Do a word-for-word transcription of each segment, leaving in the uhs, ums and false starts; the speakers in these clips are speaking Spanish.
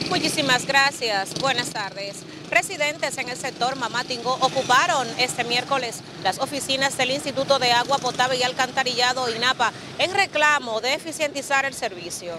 Muchísimas gracias. Buenas tardes. Residentes en el sector Mamatingó ocuparon este miércoles las oficinas del Instituto de Agua Potable y Alcantarillado INAPA en reclamo de eficientizar el servicio.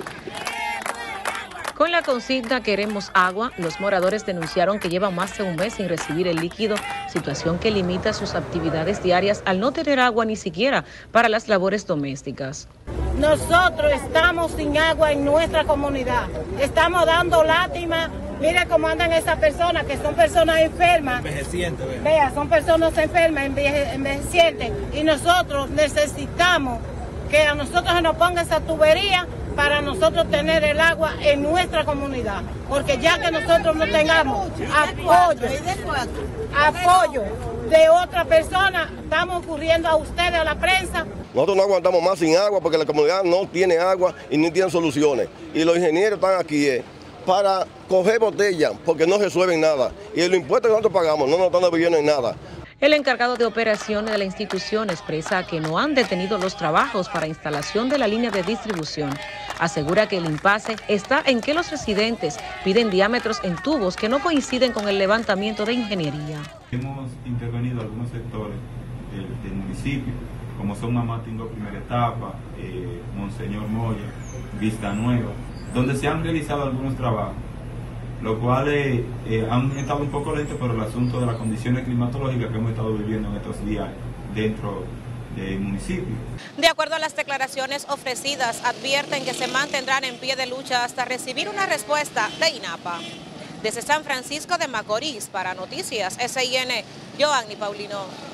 Con la consigna Queremos agua, los moradores denunciaron que llevan más de un mes sin recibir el líquido, situación que limita sus actividades diarias al no tener agua ni siquiera para las labores domésticas. Nosotros estamos sin agua en nuestra comunidad, estamos dando lástima. Mira cómo andan esas personas, que son personas enfermas. Envejecientes, vea. Vea, son personas enfermas, enveje, envejecientes. Y nosotros necesitamos que a nosotros se nos ponga esa tubería para nosotros tener el agua en nuestra comunidad. Porque ya que nosotros no tengamos apoyo, apoyo de otra persona, estamos ocurriendo a ustedes, a la prensa. Nosotros no aguantamos más sin agua porque la comunidad no tiene agua y ni tiene soluciones. Y los ingenieros están aquí eh, para coger botellas porque no resuelven nada. Y los impuestos que nosotros pagamos no nos están devolviendo en nada. El encargado de operaciones de la institución expresa que no han detenido los trabajos para instalación de la línea de distribución. Asegura que el impasse está en que los residentes piden diámetros en tubos que no coinciden con el levantamiento de ingeniería. Hemos intervenido algunos sectores del, del municipio, como son Mamatingó Primera Etapa, eh, Monseñor Moya, Vista Nueva, donde se han realizado algunos trabajos, los cuales eh, han estado un poco lentos por el asunto de las condiciones climatológicas que hemos estado viviendo en estos días dentro del municipio. De acuerdo a las declaraciones ofrecidas, advierten que se mantendrán en pie de lucha hasta recibir una respuesta de INAPA. Desde San Francisco de Macorís, para Noticias S I N, Joanny Paulino.